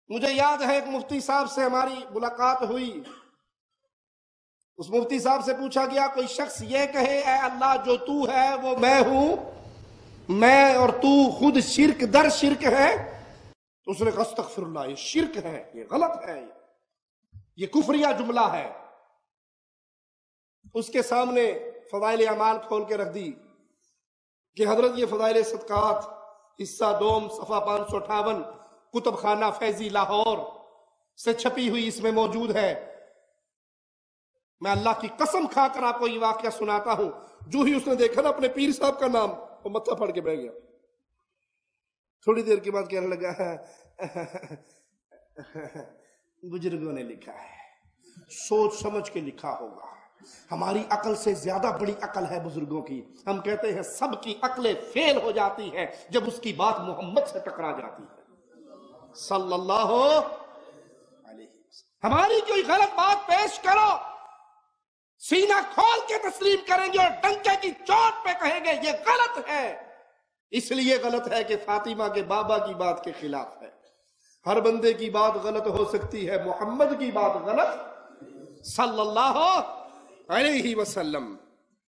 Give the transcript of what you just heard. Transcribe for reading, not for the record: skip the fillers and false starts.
مجھے یاد ہے ایک مفتی صاحب سے ہماری ملاقات ہوئی. اس مفتی صاحب سے پوچھا گیا کوئی شخص یہ کہے اے اللہ جو تو ہے وہ میں ہوں، میں اور تو خود شرک در شرک ہے، تو اس نے کہا استغفر اللہ، یہ شرک ہے، یہ غلط ہے، یہ کفریہ جملہ ہے. اس کے سامنے فضائل اعمال کھول کے رکھ دی کہ حضرت یہ فضائل صدقات حصہ دوم صفحہ 558 کتب خانہ فیضی لاہور سے چھپی ہوئی اس میں موجود ہے. میں اللہ کی قسم کھا کر آپ کو یہ واقعہ سناتا ہوں. جو ہی اس نے دیکھا نا اپنے پیر صاحب کا نام، وہ متھا پھاڑ کے بیٹھ گیا. تھوڑی دیر کے بعد کہنے لگا بزرگوں نے لکھا ہے، سوچ سمجھ کے لکھا ہوگا، ہماری عقل سے زیادہ بڑی عقل ہے بزرگوں کی. ہم کہتے ہیں سب کی عقلیں فیل ہو جاتی ہیں جب اس کی بات محمد سے ٹکرا جاتی ہے صلی اللہ علیہ وسلم. ہماری کوئی غلط بات پیش کرو، سینہ کھول کے تسلیم کریں گے اور ڈنکے کی چوٹ پہ کہیں گے یہ غلط ہے. اس لیے غلط ہے کہ فاطمہ کے بابا کی بات کے خلاف ہے. ہر بندے کی بات غلط ہو سکتی ہے، محمد کی بات غلط صلی اللہ علیہ وسلم.